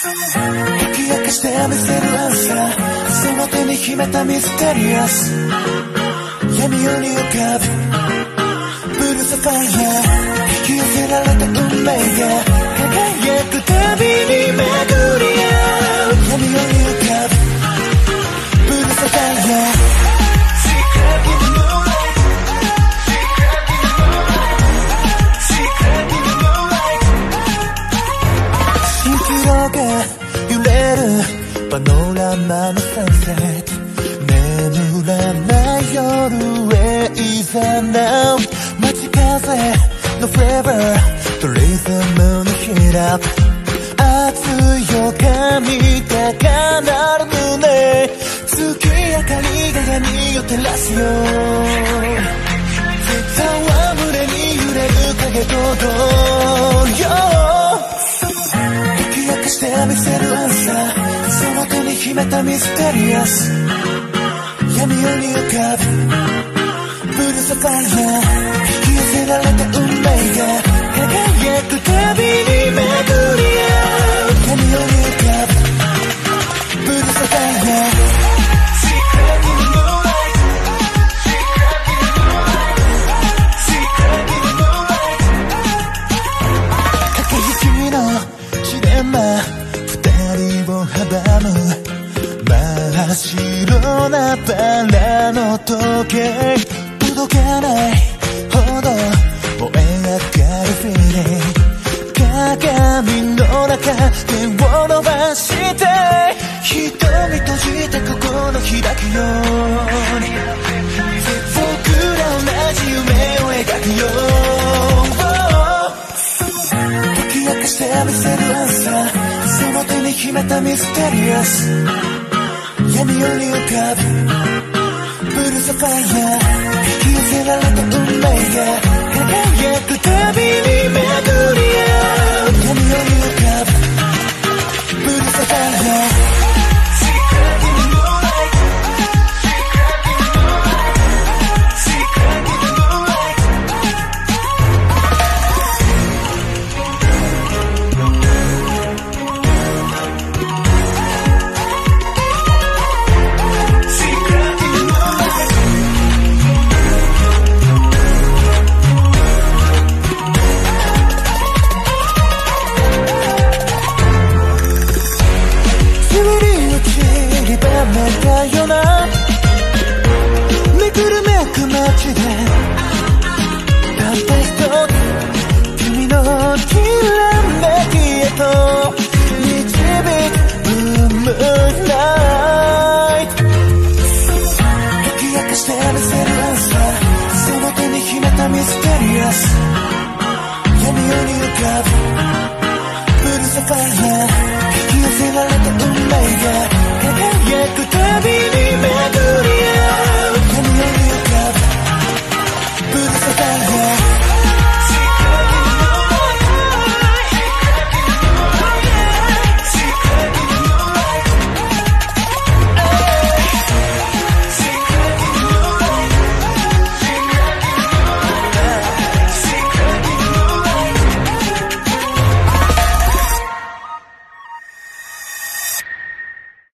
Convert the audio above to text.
解き明かしてみせるアンサー、その手に秘めたミステリアス、闇夜に浮かぶブルーサファイア、引き寄せられた運命が輝くたびに巡り合う、闇夜に浮かぶブルーサファイア、揺れるパノラマのサンセット、眠らない夜へいざなう、街風のフレーバーとリズムのヒラップ、熱い予感に高鳴る胸、月明かりが闇を照らすよ、絶対は胸に揺れる影と同様、してみせるアンサー、その手に秘めたミステリアス、闇夜に浮かぶブルーサファイア、引き寄せられた運命が輝くたびに巡り合う、闇夜に浮かぶブルーサファイア、二人を阻む真っ白なバラの時計、届かないほど燃え上がるフィーリング、鏡の中手を伸ばして瞳閉じて心開くように、僕ら同じ夢を描くよ、解き明かしてみせるアンサー、その手に秘めたミステリアス、闇夜に浮かぶブルーサファイア、引き寄せられた運命が輝くたびに巡り合う、闇夜に